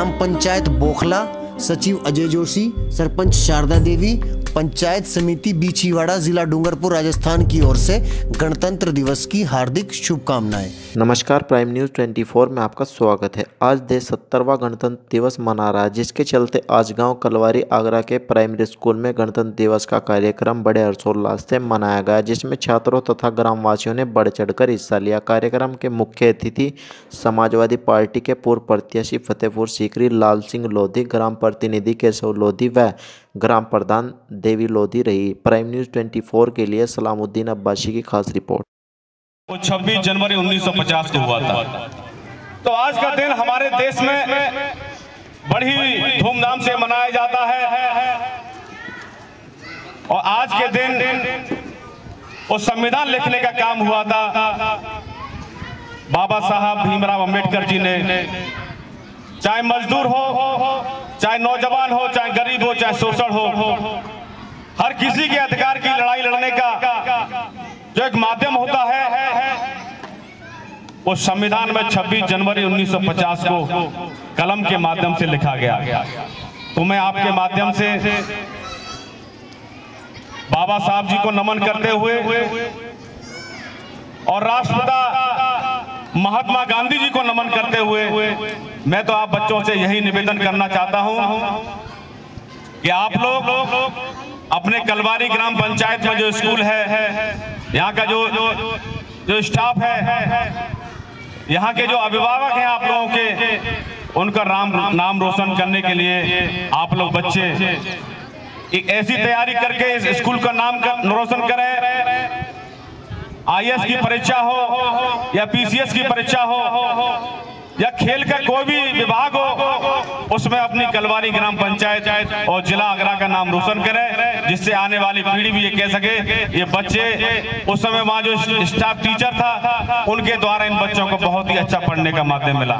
ग्राम पंचायत बोखला, सचिव अजय जोशी, सरपंच शारदा देवी, पंचायत समिति बीछीवाड़ा, जिला डूंगरपुर, राजस्थान की ओर से गणतंत्र दिवस की हार्दिक शुभकामनाएं। नमस्कार, प्राइम न्यूज़ 24 में आपका स्वागत है। आज देश 70वां गणतंत्र दिवस मना रहा है, जिसके चलते आज गांव कलवारी आगरा के प्राइमरी स्कूल में गणतंत्र दिवस का कार्यक्रम बड़े हर्षोल्लास से मनाया गया, जिसमें छात्रों तथा ग्रामवासियों ने बढ़ चढ़कर हिस्सा लिया। कार्यक्रम के मुख्य अतिथि समाजवादी पार्टी के पूर्व प्रत्याशी फतेहपुर सीकरी लाल सिंह लोधी, ग्राम प्रतिनिधि केशव लोधी व ग्राम प्रधान देवी लोधी रही। प्राइम न्यूज़ 24 के लिए सलामुद्दीन अब्बासी की खास रिपोर्ट। वो 26 जनवरी 1950 को हुआ था। तो आज का दिन हमारे देश में बड़ी धूमधाम से मनाया जाता है और आज के दिन वो संविधान लिखने का काम हुआ था। बाबा साहब भीमराव अंबेडकर जी ने, चाहे मजदूर हो, चाहे नौजवान हो, चाहे गरीब हो, चाहे शोषण हो, हर किसी के अधिकार की लड़ाई लड़ने का जो एक माध्यम होता है, वो संविधान में 26 जनवरी 1950 को कलम के माध्यम से लिखा गया। तो मैं आपके माध्यम से बाबा साहब जी को नमन करते हुए और राष्ट्रपिता महात्मा गांधी जी को नमन करते हुए मैं तो आप बच्चों से यही निवेदन करना चाहता हूं कि आप लोग अपने कलवारी ग्राम पंचायत में जो स्कूल है, यहाँ का जो स्टाफ है, यहाँ के जो अभिभावक हैं आप लोगों के, उनका नाम रोशन करने के लिए आप लोग बच्चे एक ऐसी तैयारी करके इस स्कूल का नाम रोशन करें। IAS की परीक्षा हो या PCS की परीक्षा हो या खेल का कोई भी विभाग हो, उसमें अपनी कलवारी ग्राम पंचायत और जिला आगरा का नाम रोशन करें, जिससे आने वाली पीढ़ी भी ये कह सके ये बच्चे, उस समय वहाँ जो स्टाफ टीचर था उनके द्वारा इन बच्चों को बहुत ही अच्छा पढ़ने का माध्यम मिला।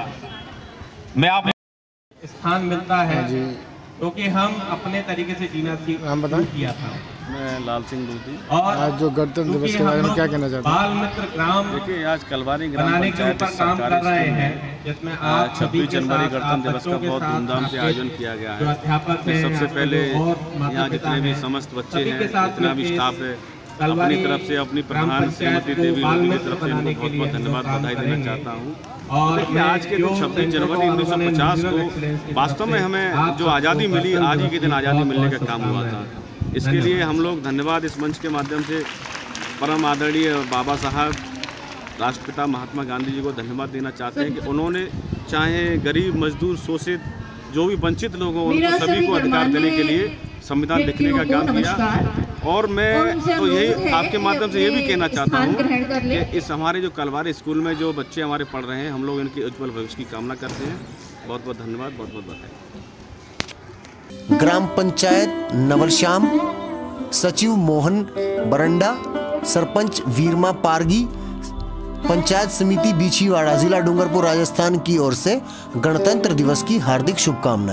मैं आप स्थान मिलता है क्योंकि हम अपने तरीके से जीना किया था। मैं लाल सिंह लोधी। और आज जो गणतंत्र दिवस के बारे में क्या कहना चाहते हैं? बाल मित्र ग्राम देखिए, आज कलवारी ग्राम पंचायत काम कर रहे हैं, जिसमें आज 26 जनवरी गणतंत्र दिवस का बहुत धूमधाम से आयोजन किया गया है। सबसे पहले यहाँ जितने भी समस्त बच्चे हैं, जितना भी स्टाफ है, अपनी तरफ से अपनी प्रधान श्रीमती देवी लोधी की तरफ से इनको बहुत बहुत धन्यवाद, बधाई देना चाहता हूँ। और आज के दिन 26 जनवरी 1950 को वास्तव में हमें जो आज़ादी मिली, आज ही के दिन आज़ादी मिलने का काम हुआ था। इसके लिए हम लोग धन्यवाद इस मंच के माध्यम से परम आदरणीय बाबा साहब राष्ट्रपिता महात्मा गांधी जी को धन्यवाद देना चाहते हैं कि उन्होंने चाहे गरीब, मजदूर, शोषित, जो भी वंचित लोग हों, उनको सभी को अधिकार देने के लिए संविधान लिखने का काम किया। और मैं तो यही आपके माध्यम से ये भी कहना चाहता हूँ कि इस हमारे जो कलवारी स्कूल में जो बच्चे हमारे पढ़ रहे हैं, हम लोग इनके उज्ज्वल भविष्य की कामना करते हैं। बहुत बहुत धन्यवाद, बहुत बहुत बधाई। ग्राम पंचायत नवलश्याम, सचिव मोहन बरंडा, सरपंच वीरमा पारगी, पंचायत समिति बीछीवाड़ा, जिला डूंगरपुर, राजस्थान की ओर से गणतंत्र दिवस की हार्दिक शुभकामनाएं।